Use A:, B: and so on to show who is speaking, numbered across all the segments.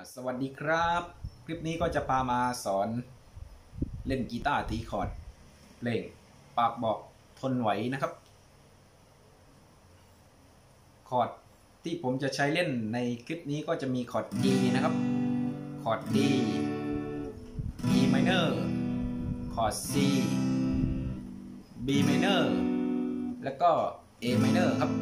A: สวัสดีครับคลิปนี้ก็จะพามาสอนเล่นกีตาร์ตีคอร์ดเพลงปากบอกทนไหวนะครับคอร์ดที่ผมจะใช้เล่นในคลิปนี้ก็จะมีคอร์ด G นะครับคอร์ด D E minor คอร์ด C B minor แล้วก็ A minor ครับ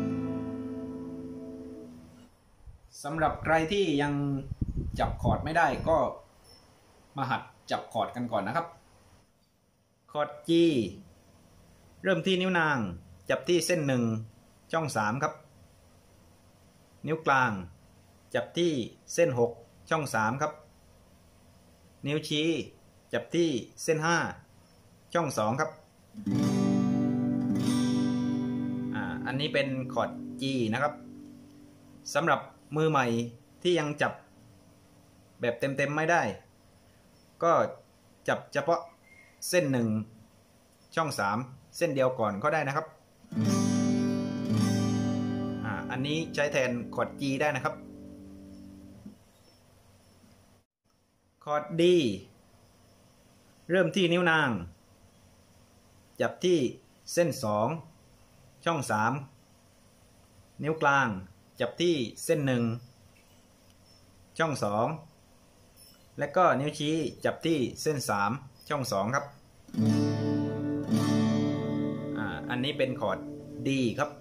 A: สำหรับใครที่ยังจับคอร์ดไม่ได้ก็มาหัดจับคอร์ดกันก่อนนะครับคอร์ด G เริ่มที่นิ้วนางจับที่เส้น1ช่อง3ครับนิ้วกลางจับที่เส้น6ช่อง3ครับนิ้วชี้จับที่เส้น5ช่อง2ครับอันนี้เป็นคอร์ด G นะครับสำหรับมือใหม่ที่ยังจับแบบเต็มๆไม่ได้ก็จับเฉพาะเส้น1ช่อง3เส้นเดียวก่อนก็ได้นะครับอันนี้ใช้แทนคอร์ด G ได้นะครับคอร์ด D เริ่มที่นิ้วนางจับที่เส้น2ช่อง3นิ้วกลางจับที่เส้น1ช่อง2และก็นิ้วชี้จับที่เส้น3ช่อง2ครับอันนี้เป็นคอร์ด D ครับ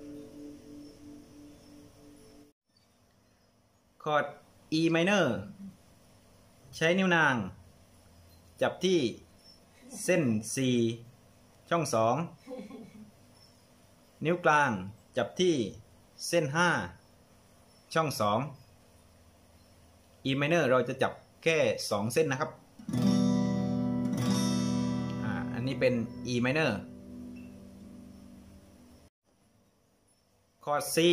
A: คอร์ด E minor ใช้นิ้วนางจับที่เส้น4ช่อง2นิ้วกลางจับที่เส้น5ช่อง2 E minor เราจะจับแค่2เส้นนะครับอันนี้เป็น E minor คอร์ด C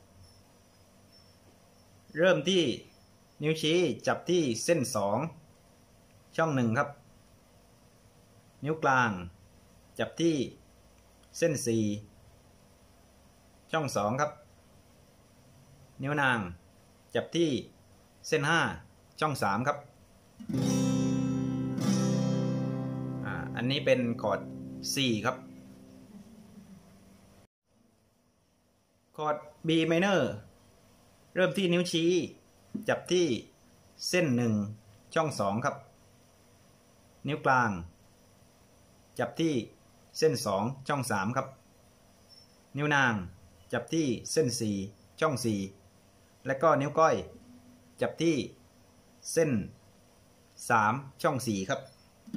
A: เริ่มที่นิ้วชี้จับที่เส้น2ช่อง1ครับนิ้วกลางจับที่เส้น4ช่อง2ครับนิ้วนางจับที่เส้น5ช่อง3ครับอันนี้เป็นคอร์ด C ครับคอร์ด B minor เริ่มที่นิ้วชี้จับที่เส้น1ช่อง2ครับนิ้วกลางจับที่เส้น2ช่อง3ครับนิ้วนางจับที่เส้น4ช่อง4และก็นิ้วก้อยจับที่เส้น3ช่อง4ครับ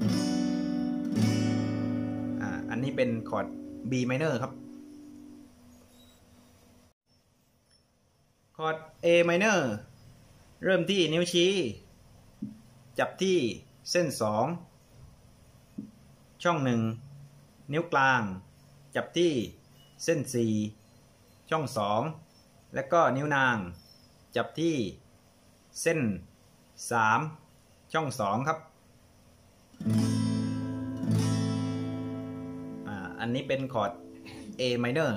A: อันนี้เป็นคอร์ด B minor ครับคอร์ด A minor เริ่มที่นิ้วชี้จับที่เส้น2ช่อง1นิ้วกลางจับที่เส้น4ช่อง2และก็นิ้วนางจับที่เส้น3ช่อง2ครับอันนี้เป็นคอร์ด A minor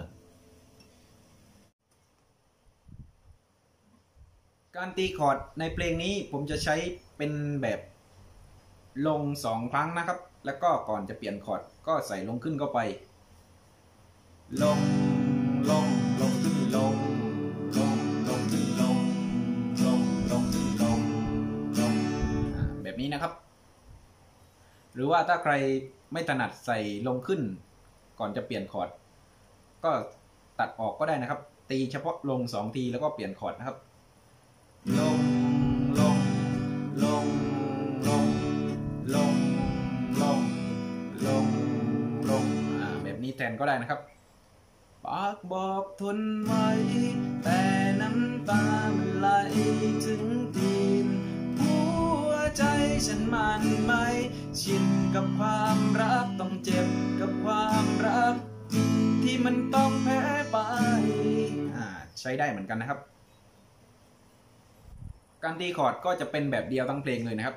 A: การตีคอร์ดในเพลงนี้ผมจะใช้เป็นแบบลง2ครั้งนะครับแล้วก็ก่อนจะเปลี่ยนคอร์ดก็ใส่ลงขึ้นเข้าไปลงลงลงขึ้นลงลงลงขึ้นลงลงลงขึ้นลงลงแบบนี้นะครับหรือว่าถ้าใครไม่ถนัดใส่ลงขึ้นก่อนจะเปลี่ยนคอร์ดก็ตัดออกก็ได้นะครับตีเฉพาะลง2ทีแล้วก็เปลี่ยนคอร์ดนะครับลงลงลงลงลงลงลงลงแบบนี้แทนก็ได้นะครับปากบอกทนไว้แต่น้ำตามันไหลถึงตีนหัวใจฉันมันไม่ชินกับความรักต้องเจ็บกับความรักที่มันต้องแพ้ไปใช้ได้เหมือนกันนะครับการตีคอร์ดก็จะเป็นแบบเดียวทั้งเพลงเลยนะครับ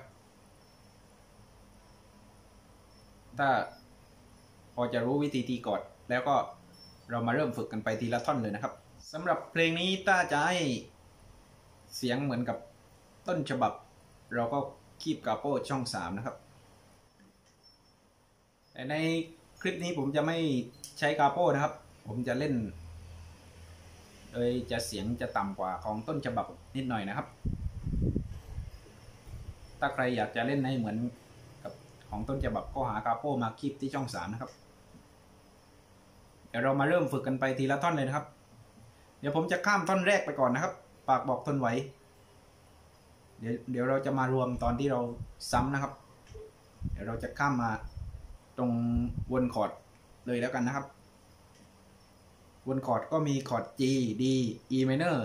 A: ถ้าพอจะรู้วิธีตีคอร์ดแล้วก็เรามาเริ่มฝึกกันไปทีละท่อนเลยนะครับสำหรับเพลงนี้ถ้าจะให้เสียงเหมือนกับต้นฉบับเราก็คีบกาโป้ช่อง3นะครับแต่ในคลิปนี้ผมจะไม่ใช้กาโป้นะครับผมจะเล่นโดยจะเสียงจะต่ำกว่าของต้นฉบับนิดหน่อยนะครับถ้าใครอยากจะเล่นให้เหมือนกับของต้นฉบับก็หากาโป้มาคีบที่ช่อง3นะครับเดี๋ยวเรามาเริ่มฝึกกันไปทีละท่อนเลยนะครับเดี๋ยวผมจะข้ามท่อนแรกไปก่อนนะครับปากบอกทนไหวเดี๋ยวเราจะมารวมตอนที่เราซ้ำนะครับเดี๋ยวเราจะข้ามมาตรงวนคอร์ดเลยแล้วกันนะครับวนคอร์ดก็มีคอร์ด G D E minor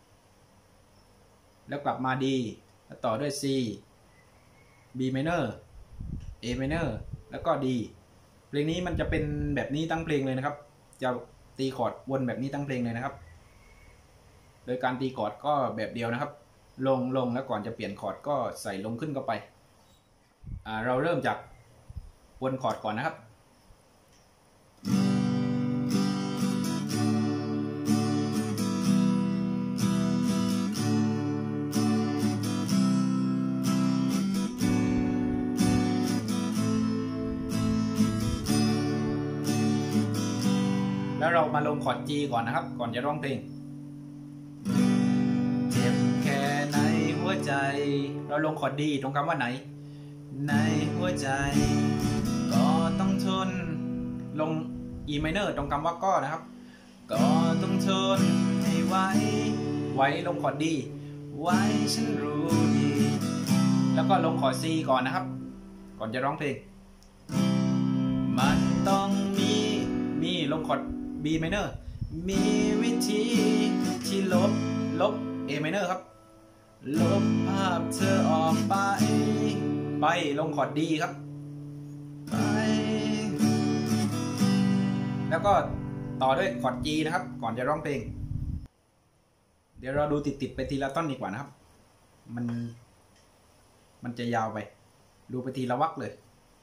A: แล้วกลับมา D แล้วต่อด้วย C B minor A minor แล้วก็ D เพลงนี้มันจะเป็นแบบนี้ทั้งเพลงเลยนะครับจะตีคอร์ดวนแบบนี้ทั้งเพลงเลยนะครับโดยการตีคอร์ดก็แบบเดียวนะครับลงแล้วก่อนจะเปลี่ยนคอร์ดก็ใส่ลงขึ้นเข้าไปเราเริ่มจากวนคอร์ดก่อนนะครับแล้วเรามาลงคอร์ด G ก่อนนะครับก่อนจะร้องเพลงเจ็บแค่ในหัวใจเราลงคอร์ด D ตรงคำว่าไหนในหัวใจก็ต้องทนลง E minor ตรงคำว่าก็นะครับก็ต้องทนให้ไว้ลงคอร์ด D ไว้ฉันรู้ดีแล้วก็ลงคอร์ด C ก่อนนะครับก่อนจะร้องเพลงมันต้องมีลงคอร์ดB minor มีวิธีที่ลบ A minor ครับลบภาพเธอออกไปลงคอร์ด D ครับไปแล้วก็ต่อด้วยคอร์ด G นะครับก่อนจะร้องเพลงเดี๋ยวเราดูติดไปทีละต้นดีกว่านะครับมันจะยาวไปดูไปทีละวรรคเลย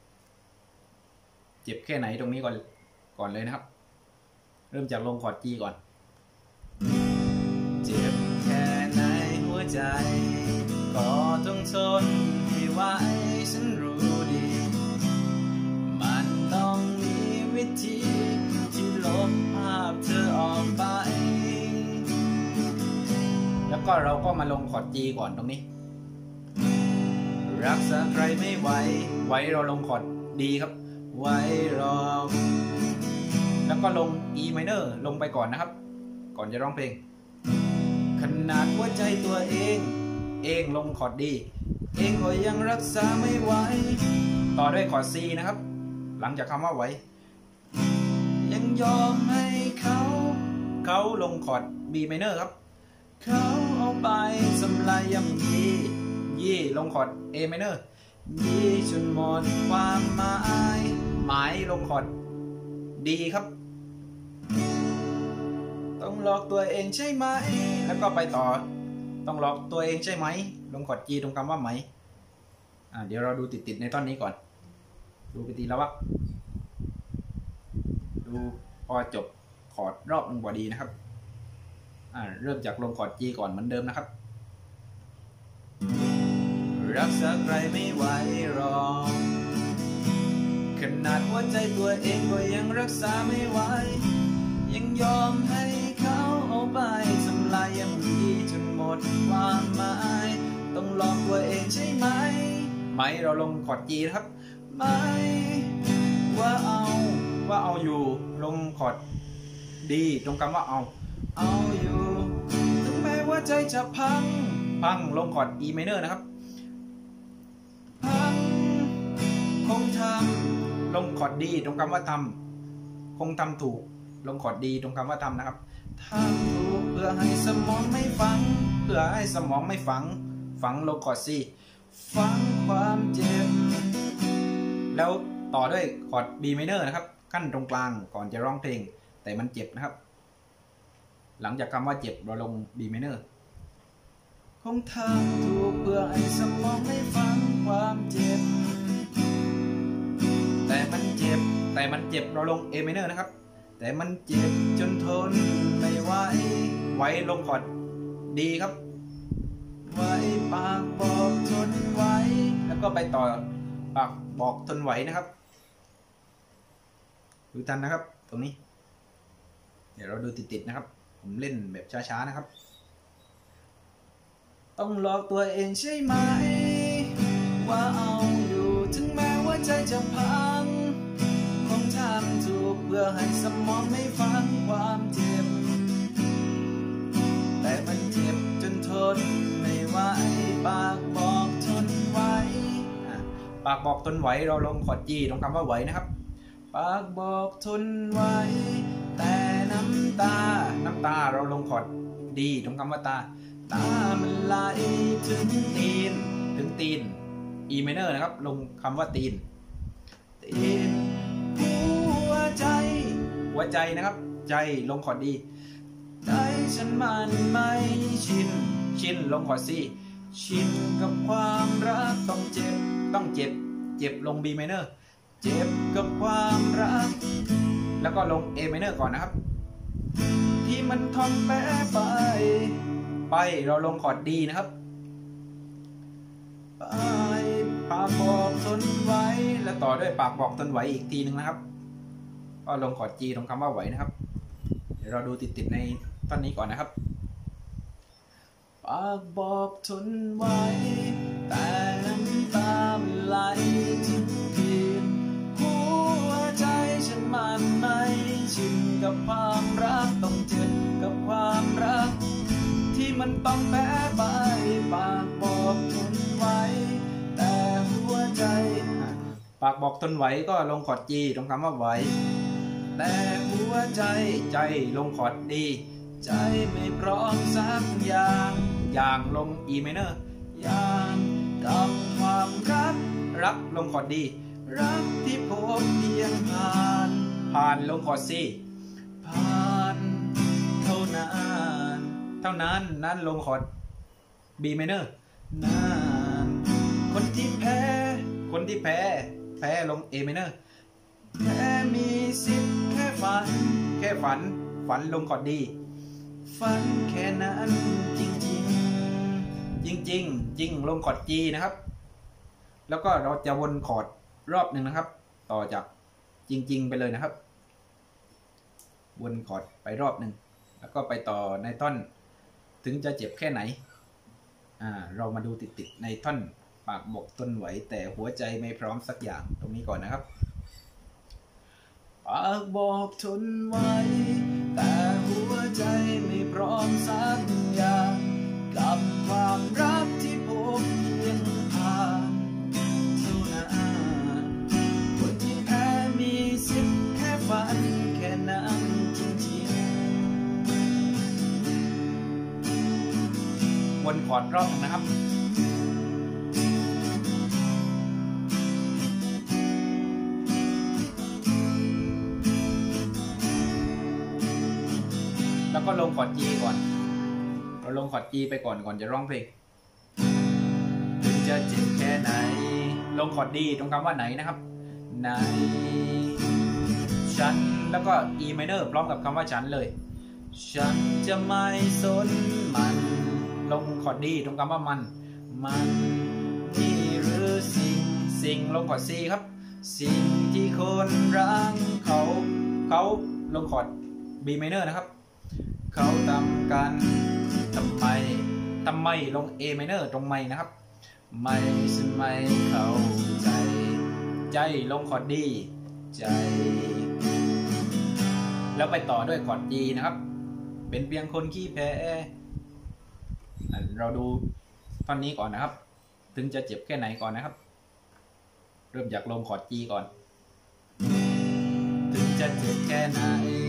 A: เจ็บแค่ไหนตรงนี้ก่อนเลยนะครับเริ่มจากลงคอร์ด G ก่อนเจ็บแค่ไหนหัวใจก็ต้องทนให้ไว้ฉันรู้ดีมันต้องมีวิธีที่ลบภาพเธอออกไปแล้วก็เราก็มาลงคอร์ด G ก่อนตรงนี้รักษาใครไม่ไหวเราลงคอร์ด D ครับไว้รอแล้วก็ลง E minor ลงไปก่อนนะครับก่อนจะร้องเพลงขนาดหัวใจตัวเองลงคอร์ด D เองก็ยังรักษาไม่ไหวต่อด้วยคอร์ด C นะครับหลังจากคำว่าไหวยังยอมให้เขาลงคอร์ด B minor ครับเขาเอาไปสำลายย่ำยี่ลงคอร์ด A minor ยี่จนหมดความหมายลงคอร์ด D ครับต้องหลอกตัวเองใช่ไหมแล้วก็ไปต่อต้องหลอกตัวเองใช่ไหมลงคอร์ด G ตรงคำว่าไหมเดี๋ยวเราดูติดในท่อนนี้ก่อนดูไปทีละวรรคดูพอจบคอร์ดรอบหนึ่งพอดีนะครับเริ่มจากลงคอร์ด G ก่อนเหมือนเดิมนะครับรักษาใครไม่ไหวหรอกขนาดหัวใจตัวเองก็ยังรักษาไม่ไหวยังยอมให้เขาเอาไปทำลายย่ำยีจนหมดความหมายต้องลองตัวเองใช่ไหมเราลงคอร์ด G นะครับไม่ว่าเอาอยู่ลงคอร์ด D ตรงคำว่าเอาอยู่ถึงแม้ว่าใจจะพังลงคอร์ด E minor นะครับคงทำลงคอร์ด D ตรงคำว่าทำคงทำถูกลงคอร์ด D ตรงคำว่าทำนะครับทำถูกเพื่อให้สมองไม่ฝังลงคอร์ด C ฝังความเจ็บแล้วต่อด้วยคอร์ด B minor นะครับขั้นตรงกลางก่อนจะร้องเพลงแต่มันเจ็บนะครับหลังจากคำว่าเจ็บเราลง B minor คงทำถูกเพื่อให้สมองไม่ฝังความเจ็บแต่มันเจ็บเราลง A minor นะครับแต่มันเจ็บจนทนไม่ไหวลงคอร์ด D ครับไว้ปากบอกทนไว้แล้วก็ไปต่อปากบอกทนไหวนะครับดูทันนะครับตรงนี้เดี๋ยวเราดูติดๆนะครับผมเล่นแบบช้าๆนะครับต้องหลอกตัวเองใช่ไหมว่าเอาอยู่ถึงแม้ว่าใจจะพังคงทำถูกเพื่อให้สมองไม่ฟังความเจ็บแต่มันเจ็บจนทนไม่ไหวปากบอกทนไว้ปากบอกทนไหวเราลงคอร์ด G ตรงคำว่าไหวนะครับปากบอกทนไว้แต่น้ำตาเราลงคอร์ด D ตรงคำว่าตามันไหลถึงตีนE minor นะครับลงคำว่าตีนหัวใจนะครับใจลงคอร์ด D ใจฉันมันไม่ชินลงคอร์ด C ชินกับความรักต้องเจ็บลง B minor เจ็บกับความรักแล้วก็ลง A minor ก่อนนะครับที่มันทนแปรไปเราลงคอร์ด D นะครับไปปากบอกทนไว้แล้วต่อด้วยปากบอกทนไหวอีกทีนึงนะครับก็ลงคอร์ด G ตรงคำว่าไหวนะครับเดี๋ยวเราดูติดในท่อนนี้ก่อนนะครับปากบอกทนไว้แต่น้ำตามันไหลถึงดินหัวใจฉันมันไม่ชินกับความรักต้องเจ็บกับความรักที่มันต้องแพ้ไปปากบอกทนไว้แต่หัวใจปากบอกทนไหวก็ลงคอร์ด G ตรงคำว่าไหวแต่หัวใจลงคอร์ด D ใจไม่พร้อมสักอย่างลง E minor อย่างกับความรักลงคอร์ด D รักที่พบเพียงผ่านลงคอร์ด C ผ่านเท่านั้นลงคอร์ด B minor นานคนที่แพ้ลง A minor แค่มีสิทธิ์แค่ฝันลงคอร์ด D ฝันแค่นั้นจริงลงคอร์ด G นะครับแล้วก็เราจะวนคอร์ดรอบหนึ่งนะครับต่อจากจริงไปเลยนะครับวนคอร์ดไปรอบหนึ่งแล้วก็ไปต่อในท่อนถึงจะเจ็บแค่ไหนเรามาดูติดในท่อนปากบอกทนไหวแต่หัวใจไม่พร้อมสักอย่างตรงนี้ก่อนนะครับปากบอกทนไว้แต่หัวใจไม่พร้อมสักอย่างกับความรักที่พบเพียงผ่านเท่านั้นคนที่แพ้มีสิทธิ์แค่ฝันแค่นั้นจริงๆวนคอร์ดรอบนึงนะครับแล้วก็ลงคอร์ด G ก่อนเราลงคอร์ด G ไปก่อนจะร้องเพลงถึงจะเจ็บแค่ไหนลงคอร์ด D ตรงคำว่าไหนนะครับไหนฉันแล้วก็ E minor พร้อมกับคำว่าฉันเลยฉันจะไม่สนมันลงคอร์ด D ตรงคำว่ามันนี่หรือสิ่งลงคอร์ด C ครับสิ่งที่คนรักเขาลงคอร์ด B minor นะครับเขาทำกันทำไมลง A minor ตรงไม่นะครับไม่ฉันไม่เข้าใจลงคอร์ด D ใจแล้วไปต่อด้วยคอร์ด G นะครับเป็นเพียงคนขี้แพ้เราดูท่อนนี้ก่อนนะครับถึงจะเจ็บแค่ไหนก่อนนะครับเริ่มจากลงคอร์ด G ก่อนถึงจะเจ็บแค่ไหน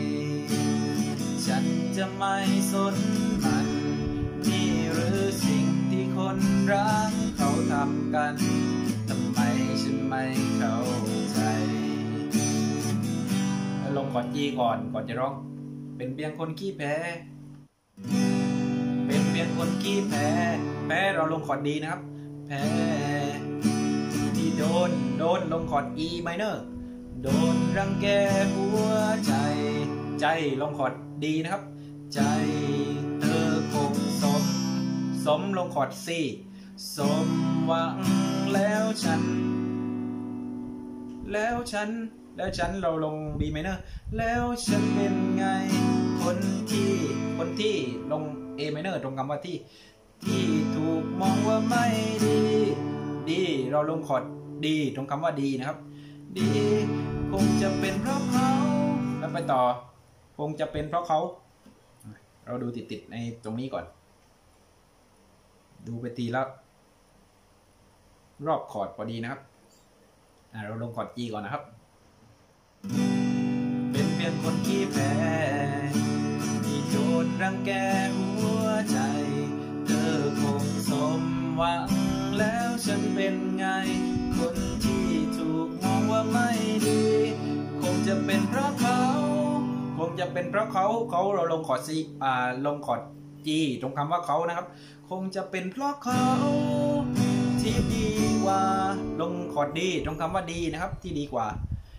A: ฉันจะไม่สนมันนี่หรือสิ่งที่คนรักเขาทำกันทำไมฉันไม่เข้าใจแล้วลงคอร์ด G ก่อนจะร้องเป็นเพียงคนขี้แพ้เป็นเพียงคนขี้แพ้เราลงคอร์ด D นะครับแพ้ที่โดนลงคอร์ด E minor โดนรังแกหัวใจลงคอร์ด D นะครับใจเธอคงสมลงคอร์ด C สมหวังแล้วฉันเราลง B minor แล้วฉันเป็นไงคนที่ลง A minor ตรงคำว่าที่ถูกมองว่าไม่ดีเราลงคอร์ด D ตรงคำว่าดีนะครับดีคงจะเป็นเพราะเขาแล้วไปต่อคงจะเป็นเพราะเขาเราดูติดในตรงนี้ก่อนดูไปทีแล้วรอบคอร์ดพอดีนะครับเราลงคอร์ด G ก่อนนะครับเป็นเพียงคนที่แพ้ที่โดนรังแกหัวใจเธอคงสมหวังแล้วฉันเป็นไงคนที่ถูกมองว่าไม่ดีคงจะเป็นเพราะเขาเราลงคอร์ด C ลงคอร์ด G ตรงคำว่าเขานะครับคงจะเป็นเพราะเขาที่ดีกว่าลงคอร์ด D ตรงคำว่าดีนะครับที่ดีกว่า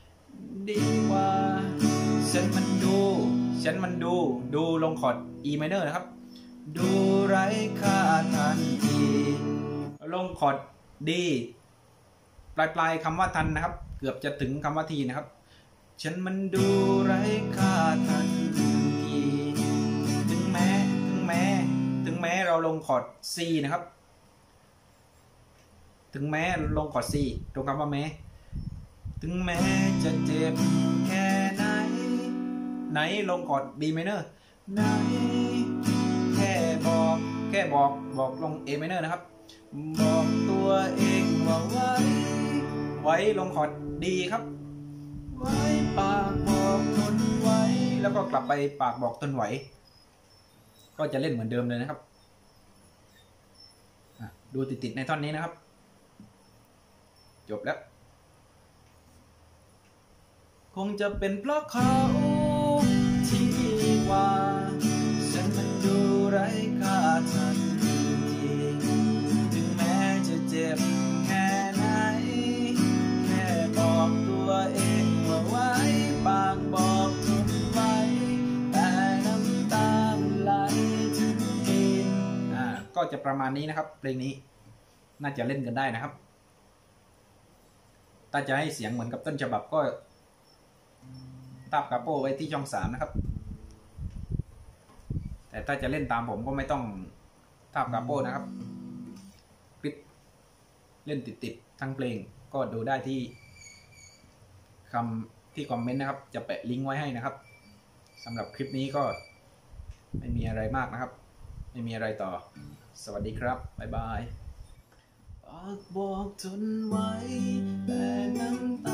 A: ฉันมันดูลงคอร์ด E minor นะครับดูไร้ค่าทันทีลงคอร์ด D ปลายคำว่าทันนะครับเกือบจะถึงคำว่าทีนะครับฉันมันดูไร้ค่าทันทีถึงแม้เราลงคอร์ด C นะครับถึงแม้ลงคอร์ด C ตรงคำว่าแม้ถึงแม้จะเจ็บแค่ไหนลงคอร์ด B minor ไหนแค่บอกลง A minor นะครับบอกตัวเองว่าไว้ลงคอร์ด D ครับไว้ปากบอกทนไว้แล้วก็กลับไปปากบอกทนไหวก็จะเล่นเหมือนเดิมเลยนะครับดูติดในท่อนนี้นะครับจบแล้วคงจะเป็นเพราะเขาที่ดีกว่าฉันมันดูไร้ค่าทันทีถึงแม้จะเจ็บแค่ไหนแค่บอกตัวเองว่าไว้ปากบอกทนไว้แต่น้ำตาไหลถึงดินก็จะประมาณนี้นะครับเพลงนี้น่าจะเล่นกันได้นะครับถ้าจะให้เสียงเหมือนกับต้นฉบับก็ตาบกาโป้ไว้ที่ช่อง 3นะครับแต่ถ้าจะเล่นตามผมก็ไม่ต้องตาบกาโป้นะครับคลิปเล่นติดทั้งเพลงก็ดูได้ที่คอมเมนต์นะครับจะแปะลิงก์ไว้ให้นะครับสำหรับคลิปนี้ก็ไม่มีอะไรมากนะครับไม่มีอะไรต่อสวัสดีครับบ๊ายบายบอกทนไว้แต่น้ำตา